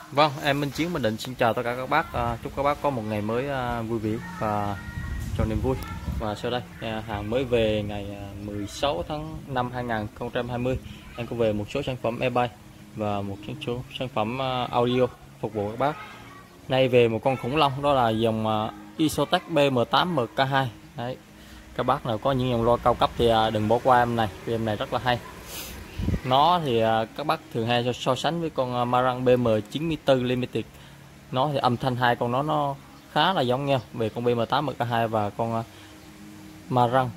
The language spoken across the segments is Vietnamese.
Vâng, em Minh Chiến Bình Định xin chào tất cả các bác. Chúc các bác có một ngày mới vui vẻ và tròn niềm vui. Và sau đây hàng mới về ngày 16 tháng 5 2020. Em có về một số sản phẩm eBay và một số sản phẩm audio phục vụ các bác. Nay về một con khủng long, đó là dòng Isotech BM8 MK2. Đấy. Các bác nào có những dòng loa cao cấp thì đừng bỏ qua em này, vì em này rất là hay. Nó thì các bác thường hay so sánh với con Marantz BM94 Limited. Nó thì âm thanh hai con nó khá là giống nhau về con BM8 MK2 và con Marantz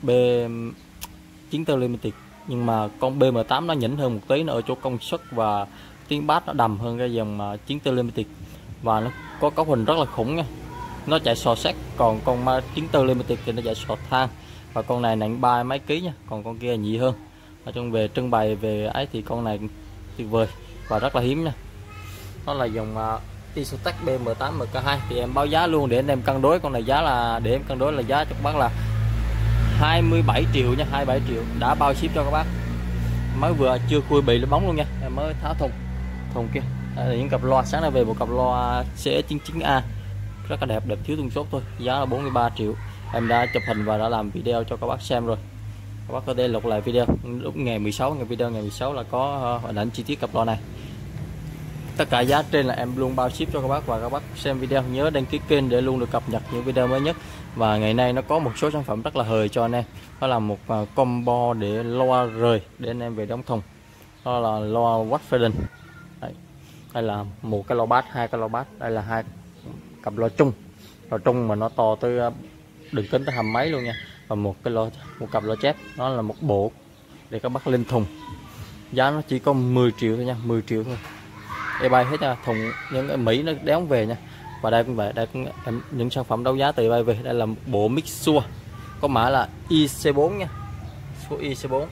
B94 Limited. Nhưng mà con BM8 nó nhỉnh hơn một tí, nó ở chỗ công suất và tiếng bass nó đầm hơn cái dòng 94 Limited. Và nó có cấu hình rất là khủng nha. Nó chạy sò sét, còn con 94 Limited thì nó chạy sò than. Và con này nặng 3 mấy ký nha, còn con kia nhẹ hơn. Ở trong về trưng bày về ấy thì con này tuyệt vời và rất là hiếm nha. Nó là dòng Isotech BM8 MK2 thì em báo giá luôn để anh em cân đối. Con này giá là để em cân đối là giá cho các bác là 27 triệu nha, 27 triệu đã bao ship cho các bác. Mới vừa chưa khui bị bóng luôn nha, em mới tháo thùng kia. Đây là những cặp loa, sáng nay về một cặp loa CE99A rất là đẹp, thiếu tung chốt thôi, giá là 43 triệu. Em đã chụp hình và đã làm video cho các bác xem rồi. Các bác có thể lục lại video lúc ngày 16, ngày 16 là có hình ảnh chi tiết cặp loa này. Tất cả giá trên là em luôn bao ship cho các bác, và các bác xem video nhớ đăng ký kênh để luôn được cập nhật những video mới nhất. Và ngày nay nó có một số sản phẩm rất là hời cho anh em. Đó là một combo để loa rời để anh em về đóng thùng. Đó là loa Westfaden. Đây là một cái loa bass, hai cái loa bass. Đây là hai cặp loa trung mà nó to tới đường kính tới 20 mấy luôn nha. Và một cặp loa chép, nó là một bộ để các bác lên thùng. Giá nó chỉ có 10 triệu thôi nha, 10 triệu thôi. eBay hết nha, thùng những cái Mỹ nó đéo về nha. Và đây cũng vậy, đây cũng những sản phẩm đấu giá từ eBay về. Đây là một bộ mic Shure có mã là IC4 nha, số IC4.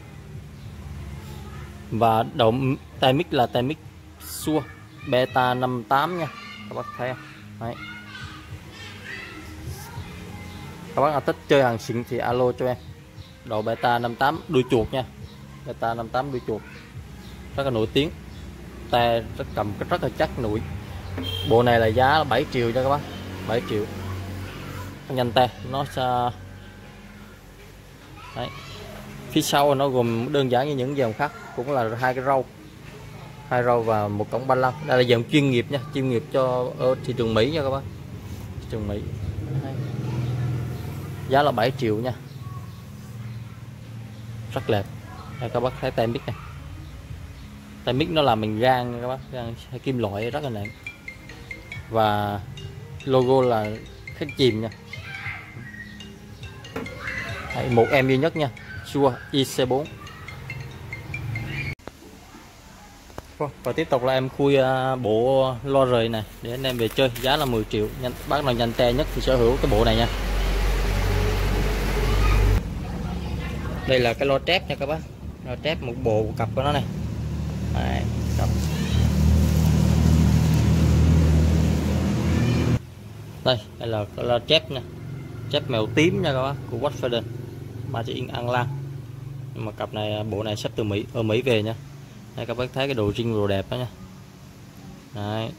Và đầu tai mic là tai mic Shure Beta 58 nha, các bác thấy không? Đấy. Các bác nào thích chơi hàng xịn thì alo cho em. Độ Beta 58 đuôi chuột nha, Beta 58 đuôi chuột rất là nổi tiếng, tay cầm rất là chắc nụi. Bộ này là giá là 7 triệu cho các bác, 7 triệu. Nhanh tay nó đấy. Phía sau nó gồm đơn giản như những dòng khác, cũng là hai râu và một cổng ba lăng. Đây là dòng chuyên nghiệp nha, chuyên nghiệp cho ở thị trường Mỹ nha các bác, thị trường Mỹ. Giá là 7 triệu nha, rất đẹp. Đây, các bác thấy tay mic này, tay mic nó làm bằng gang nha các bác, gang kim loại rất là nặng. Và logo là khắc chìm nha. Đấy, một em duy nhất nha, Shure IC4. Và tiếp tục là em khui bộ loa rời này để anh em về chơi, giá là 10 triệu. Bác nào nhanh tay nhất thì sở hữu cái bộ này nha. Đây là cái loa trép nha các bác, loa trép một bộ cặp của nó này. Đấy, cặp. Đây là cái loa trép nha, trép mèo tím nha các bác, của Westfaden, mà chỉ in ăn lan. Nhưng mà cặp này, bộ này sắp từ Mỹ về nha. Đây các bác thấy cái đồ riêng đồ đẹp đó nha. Đấy.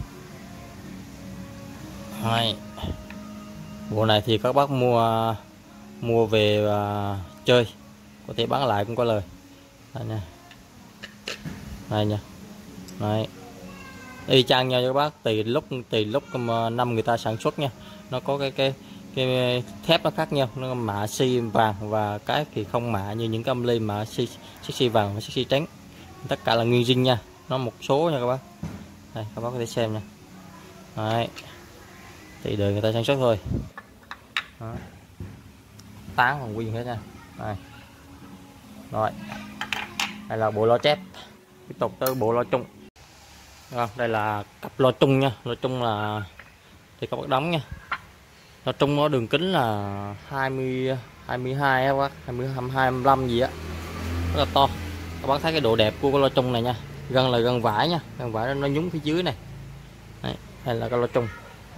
Hay. Bộ này thì các bác mua về chơi, có thể bán lại cũng có lời. Đây nha, đây nha, đấy, y chang nhau cho các bác, tùy lúc năm người ta sản xuất nha. Nó có cái thép nó khác nhau, nó mạ xi vàng và cái thì không mạ như những cái âm ly mạ xi vàng và xi trắng. Tất cả là nguyên zin nha, nó một số nha các bác. Đây các bác có thể xem nha. Đấy, thì đời người ta sản xuất thôi. Đó. Tán còn nguyên hết nha. Đây. Rồi, đây là bộ loa chép. Tiếp tục tới bộ loa trung. Đây là cặp loa trung nha, loa trung là thì các bác đóng nha. Loa trung có đường kính là 22 các bác, 25 gì á, rất là to. Các bác thấy cái độ đẹp của cái loa trung này nha, gân là gân vải nha, gân vải nó nhúng phía dưới này. Đấy, đây là cái loa trung.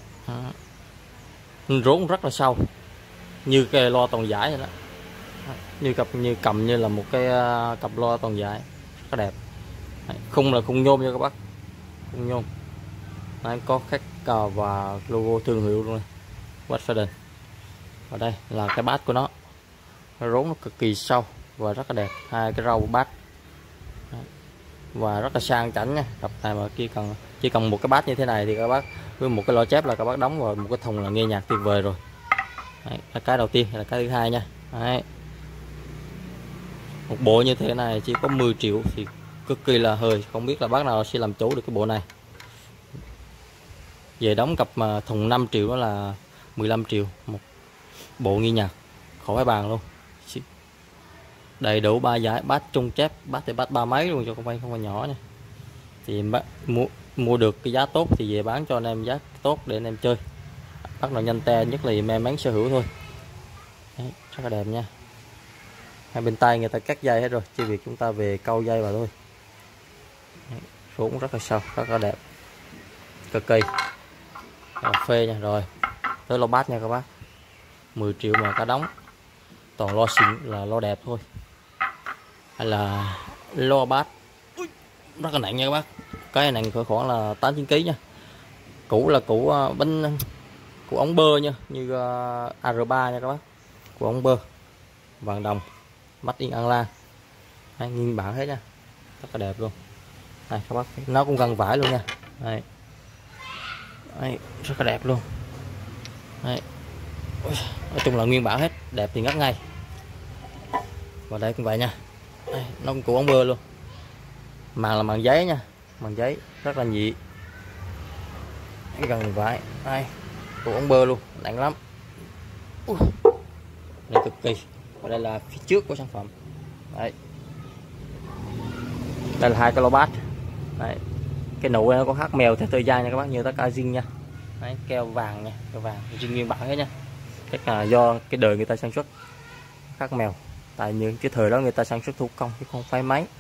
Rốn rất là sâu, như cái loa toàn giải vậy đó. Như cầm như là một cái cặp loa toàn giải rất đẹp. Đấy, khung là khung nhôm nha các bác, khung nhôm. Đấy, có khắc và logo thương hiệu luôn, Watford. Và đây là cái bát của nó rốn nó cực kỳ sâu và rất là đẹp, hai cái râu bát và rất là sang chảnh nha. Cặp này mà chỉ cần một cái bát như thế này thì các bác với một cái lọ chép là các bác đóng vào một cái thùng là nghe nhạc tuyệt vời rồi. Đấy, là cái đầu tiên. Là cái thứ hai nha. Đấy. Một bộ như thế này chỉ có 10 triệu thì cực kỳ là hơi, không biết là bác nào sẽ làm chủ được cái bộ này. Về đóng cặp mà thùng 5 triệu đó là 15 triệu một bộ nghe nhạc, khỏi bàn luôn. Đầy đủ 3 giải, bát trung chép, bát thì bát 3 mấy luôn, cho không phải nhỏ nha. Thì mua được cái giá tốt thì về bán cho anh em giá tốt để anh em chơi. Bác nào nhanh tay nhất là may mắn sở hữu thôi. Đấy, rất là đẹp nha. Hai bên tay người ta cắt dây hết rồi, chỉ việc chúng ta về câu dây vào thôi. Số cũng rất là sâu, rất là đẹp, cực kỳ cà phê nha. Rồi tới lo bát nha các bác, 10 triệu mà cả đóng, toàn lo xịn là lo đẹp thôi, hay là lo bát rất là nặng nha các bác. Cái này khoảng là 8-9 kg nha. Cũ là cũ bánh của ống bơ nha, như AR3 nha các bác, của ống bơ vàng đồng, mắt in An Lan, nguyên bản hết nha, rất là đẹp luôn. Đây các bác, nó cũng găng vải luôn nha. Đây. Đây, rất là đẹp luôn. Đây. Nói chung là nguyên bản hết, đẹp thì ngất ngay. Và đây cũng vậy nha. Đây, nó cũng của ống bơ luôn, màng là màng giấy nha, màng giấy rất là nhị, gần vải. Đây, của ống bơ luôn, nặng lắm. Đây cực kỳ. Và đây là phía trước của sản phẩm. Đấy. Đây là hai cái lô bát. Đấy. Cái nụ nó có khắc mèo theo thời gian nha các bác, như tất cả zin nha. Đấy, keo vàng nha, keo vàng zin nguyên bản hết nha. Chắc là do cái đời người ta sản xuất khắc mèo, tại những cái thời đó người ta sản xuất thủ công chứ không phải máy.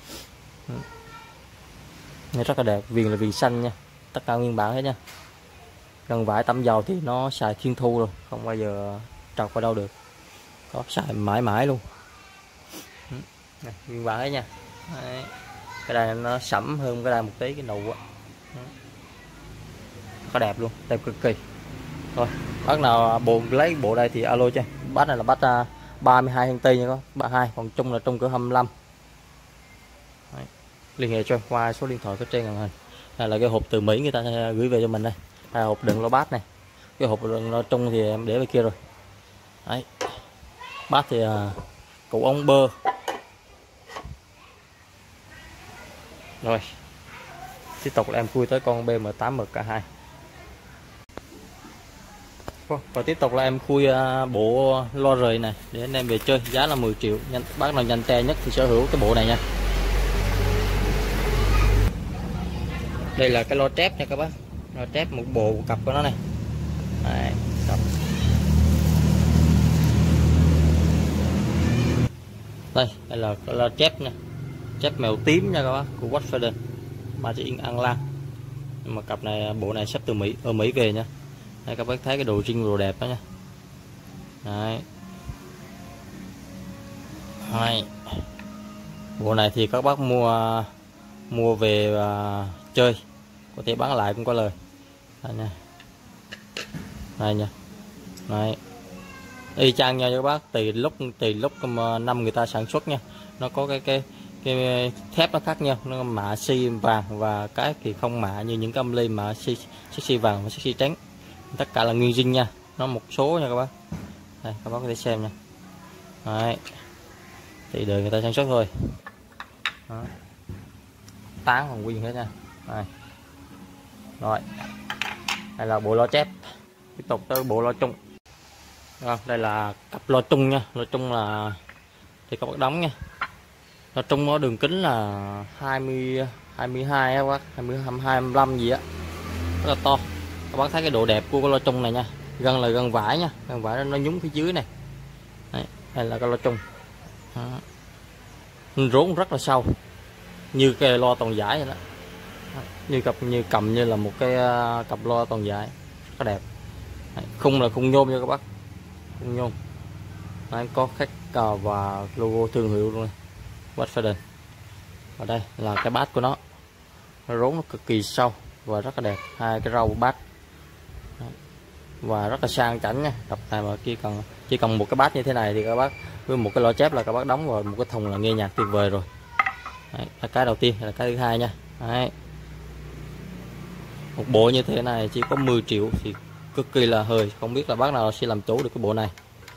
Này rất là đẹp, viền là viền xanh nha, tất cả nguyên bản hết nha. Gần vải tắm dầu thì nó xài thiên thu rồi, không bao giờ trọc vào đâu được, có xài mãi mãi luôn. Này, nguyên bản hết nha. Đấy. Cái này nó sẫm hơn cái này một tí, cái nụ á, có đẹp luôn, đẹp cực kỳ. Thôi bác nào lấy bộ đây thì alo cho. Bát này là bát 32 cm nha có 32, còn chung là trong cỡ 25. Đấy. Liên hệ cho qua số điện thoại có trên màn hình. Đây là cái hộp từ Mỹ người ta gửi về cho mình đây. Đây là hộp đựng lô bát này, cái hộp đựng lô trung thì em để bên kia rồi. Đấy. Bát thì cụ ống bơ. Rồi tiếp tục là em khui tới con BM8 MK2. Và tiếp tục là em khui bộ lo rời này để anh em về chơi, giá là 10 triệu. Bác nào nhanh tay nhất thì sở hữu cái bộ này nha. Đây là cái lo trép nha các bác, lo trép một bộ cặp của nó này. Đấy, đây là lo trép nha, chép mèo tím nha các bác, của Watford, mà chỉ in An Lan. Nhưng mà cặp này, bộ này sắp từ Mỹ về nha. Đây các bác thấy cái đồ zin đồ đẹp đó nha. Đấy. Hai. Bộ này thì các bác mua về chơi, có thể bán lại cũng có lời. Đây nha. Đây nha. Đấy. Y chang nha các bác, tùy lúc năm người ta sản xuất nha. Nó có cái thép nó khác nhau, nó mạ xi vàng và cái thì không mạ như những cái âm ly mạ xi vàng và xi trắng. Tất cả là nguyên zin nha, nó một số nha các bác. Đây các bác có thể xem nha. Đấy. Thì đời người ta sản xuất thôi. Đó. Tán còn nguyên hết nha. Đây. Rồi. Đây là bộ lo chép. Tiếp tục tới bộ lo chung. Rồi, đây là cặp lo chung nha, lo chung là thì các bác đóng nha. Lo chung nó đường kính là 22 các bác, 25 gì á, rất là to. Các bác thấy cái độ đẹp của cái lo chung này nha, gân là gân vải nha, gân vải nó nhúng phía dưới này. Đấy, đây là cái lo chung. Rốn rất là sâu, như cái lo toàn giải vậy đó, như cầm như là một cái cặp lo toàn giải, rất đẹp. Đấy, khung là khung nhôm nha các bác, khung nhôm. Đấy, có khắc và logo thương hiệu luôn, Watford. Và đây là cái bát của nó rốn nó cực kỳ sâu, và rất là đẹp, hai cái râu bát và rất là sang chảnh nha. Cặp này mà chỉ cần một cái bát như thế này thì các bác với một cái lọ chép là các bác đóng vào một cái thùng là nghe nhạc tuyệt vời rồi. Đấy, là cái đầu tiên, là cái thứ hai nha. Đấy. Một bộ như thế này chỉ có 10 triệu thì cực kỳ là hơi, không biết là bác nào sẽ làm chủ được cái bộ này.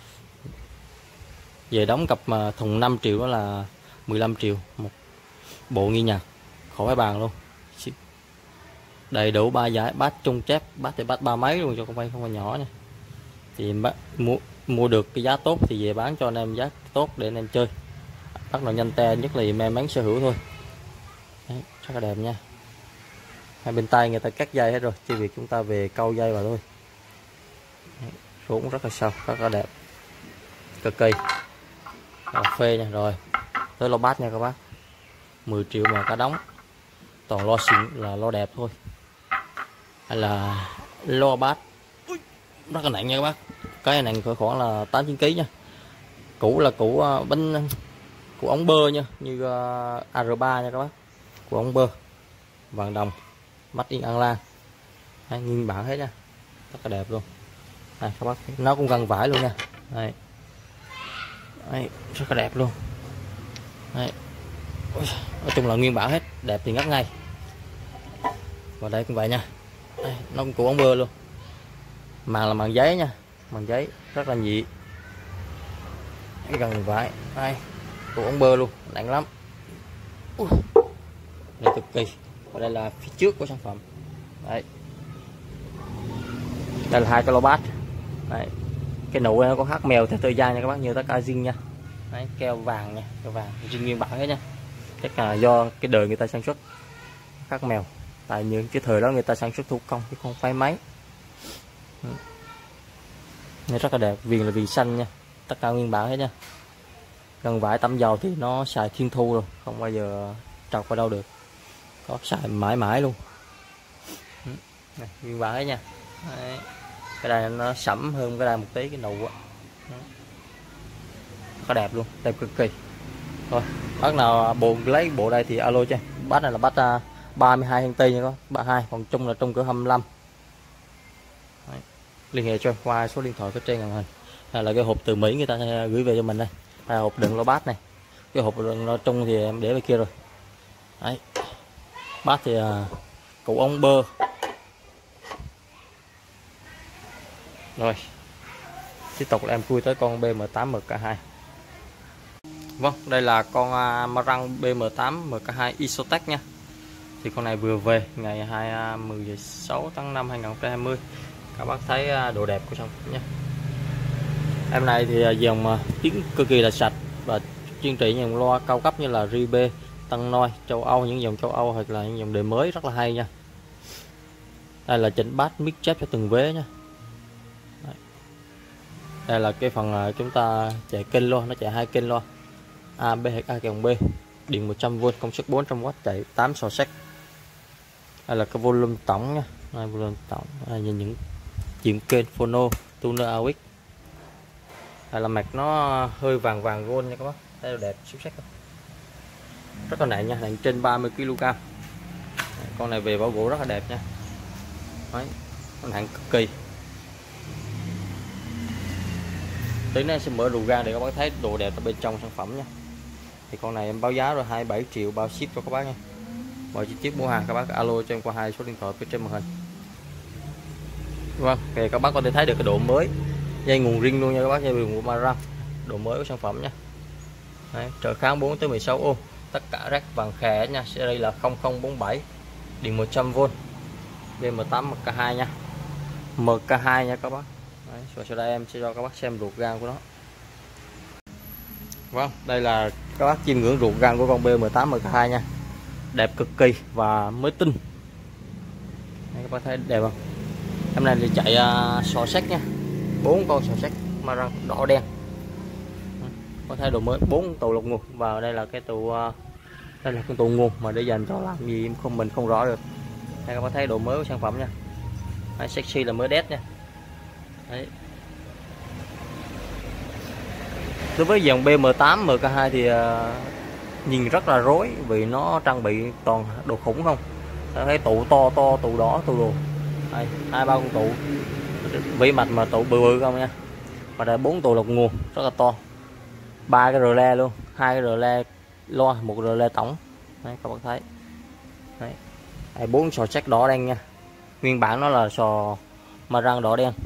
Về đóng cặp mà thùng 5 triệu đó là 15 triệu một bộ nghe nhạc, khỏi phải bàn luôn. Đầy đủ 3 giải, bát trung chép, bát thì bát 3 mấy luôn, cho không phải nhỏ nha. Thì mua được cái giá tốt thì về bán cho anh em giá tốt để anh em chơi. Bác nào nhanh tay nhất là may mắn sở hữu thôi. Đấy, rất là đẹp nha. Hai bên tay người ta cắt dây hết rồi, chỉ việc chúng ta về câu dây vào thôi. Số cũng rất là sâu, rất là đẹp, cực kỳ cà phê nha. Rồi tới lo bát nha các bác, 10 triệu mà cả đóng, toàn lo xịn là lo đẹp thôi, hay là lo bát rất là nặng nha các bác. Cái này cỡ khoảng là 8-9 kg nha. Cũ là cũ bánh, củ ống bơ nha, như AR3 nha các bác, củ ống bơ vàng đồng, mắt in An Lan, nguyên bản hết nha, rất là đẹp luôn. Đây, các bác, nó cũng găng vải luôn nha. Đây. Đây, rất là đẹp luôn. Đây. Nói chung là nguyên bản hết, đẹp thì ngất ngay. Và đây cũng vậy nha. Đây, nó cũng củ ống bơ luôn, màng là màng giấy nha, màng giấy rất là nhị, gần vải. Đây, củ ống bơ luôn, nặng lắm. Đây cực kỳ. Và đây là phía trước của sản phẩm. Đấy, đây là hai cái lô bát. Đấy, cái nụ nó có khắc mèo theo thời gian nha các bác, như tất cả zin nha. Đấy, keo vàng nha, keo vàng zin nguyên bản hết nha. Chắc là do cái đời người ta sản xuất khắc mèo, tại những cái thời đó người ta sản xuất thủ công chứ không phải máy. Này rất là đẹp, viền là viền xanh nha, tất cả nguyên bản hết nha. Gần vải tắm dầu thì nó xài thiên thu rồi, không bao giờ trọc vào đâu được, có xài mãi mãi luôn. Này, nguyên bản hết nha. Đấy. Cái này nó sẫm hơn cái này một tí, cái nụ á, có đẹp luôn, đẹp cực kỳ. Thôi bác nào lấy bộ đây thì alo cho em. Bát này là bát 32 cm nha có 32, còn chung là trong cỡ 25. Đấy. Liên hệ cho em qua số điện thoại có trên màn hình. Đây là cái hộp từ Mỹ người ta gửi về cho mình đây. Đây là hộp đựng lô bát này, cái hộp đựng nó trong thì em để bên kia rồi. Đấy. Bát thì củ ống bơ. Rồi tiếp tục là em khui tới con BM8 MK2. Vâng, đây là con Marang BM8 MK2 Isotech nha. Thì con này vừa về ngày 16 tháng 5 2020. Các bác thấy độ đẹp của sản phẩm nha. Em này thì dòng tiếng cực kỳ là sạch và chuyên trị những loa cao cấp như là Ribe, Tân Noi, châu Âu, những dòng châu Âu hoặc là những dòng đời mới rất là hay nha. Đây là chỉnh bass mic chép cho từng vế nha. Đây là cái phần chúng ta chạy kênh loa, nó chạy 2 kênh loa A, B hoặc A cộng B, điện 100V, công suất 400W, chạy 8 sò sách. Đây là cái volume tổng nha. Đây, volume tổng, đây là những chuyển kênh phono, tuner AUX. Đây là mạch nó hơi vàng vàng gold nha các bác. Đây là đẹp xuất sắc, rất là nặng nha, nặng trên 30 kg. Con này về bảo gỗ rất là đẹp nha. Đấy, nó nặng cực kỳ. Tí nữa sẽ mở đồ ra để các bác thấy đồ đẹp ở bên trong sản phẩm nha. Thì con này em báo giá rồi 27 triệu bao ship cho các bác nha. Mọi chi tiết mua hàng các bác alo cho em qua 2 số điện thoại phía trên màn hình. Vâng, thì các bác có thể thấy được cái độ mới, dây nguồn riêng luôn nha các bác, dây nguồn của Marang, độ mới của sản phẩm nha. Đấy, trở kháng 4 tới 16 ohm, tất cả rác vàng khè nha. Series là 0047, điện 100V, BM8 MK2 nha, MK2 nha các bác. Đấy, sau đây em sẽ cho các bác xem ruột gan của nó. Vâng, đây là các bác chiêm ngưỡng ruột gan của con BM8 MK2 nha, đẹp cực kỳ và mới tinh. Đây, các bác thấy đẹp không? Hôm nay thì chạy sò sách nha, 4 con sò sách Marang đỏ đen, có thay đồ mới, 4 tù lục nguồn. Và đây là cái tù, đây là cái tù nguồn mà để dành cho làm gì mình không rõ được. Đây các bác thấy đồ mới của sản phẩm nha. Đấy, sexy là mới đét nha. Đấy. Đối với dòng BM8 MK2 thì nhìn rất là rối vì nó trang bị toàn đồ khủng không. thấy tụ to to, tụ đỏ, tụ đồ. Đây, 2-3 con tụ vĩ mạch mà tụ bự bự không nha. Và đây 4 tụ lục nguồn rất là to, 3 cái rờ le luôn, 2 cái rờ le loa, 1 rờ le tổng. Đấy, các bạn thấy đấy. Đây, 4 sò check đỏ đen nha, nguyên bản nó là sò ma răng đỏ đen.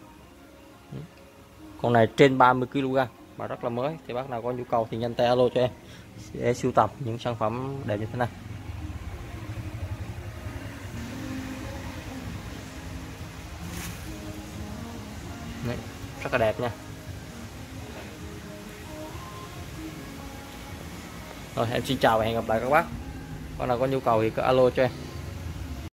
Con này trên 30 kg và rất là mới, thì bác nào có nhu cầu thì nhanh tay alo cho em để sưu tập những sản phẩm đẹp như thế này. Đấy, rất là đẹp nha. Rồi em xin chào và hẹn gặp lại các bác. Bác nào có nhu cầu thì cứ alo cho em.